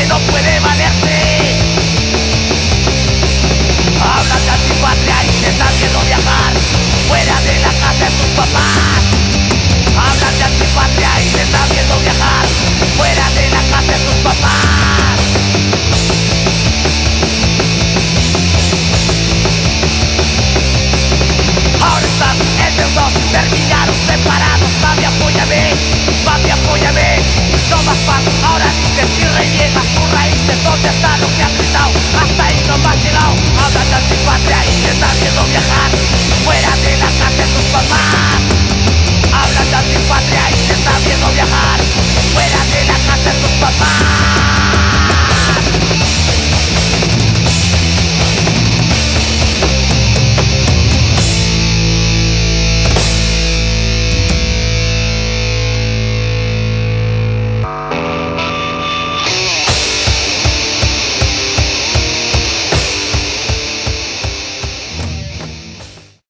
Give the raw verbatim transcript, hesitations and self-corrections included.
que no puede valerse. Hablan de antipatria y le está viendo viajar fuera de la casa de sus papás. Hablan de antipatria y le está viendo viajar fuera de la casa de sus papás. Ahora están endeudados, terminaron separados. Papi, apóyame, papi, apóyame. No más paz, ahora dices y reniegas tus raíces. ¿Dónde está lo que has gritado? Hasta ahí no me has llegado. Hablan de antipatria y le están viendo viajar fuera de la casa de tus papás. Hablan de antipatria y le están viendo viajar fuera de la casa de tus papás.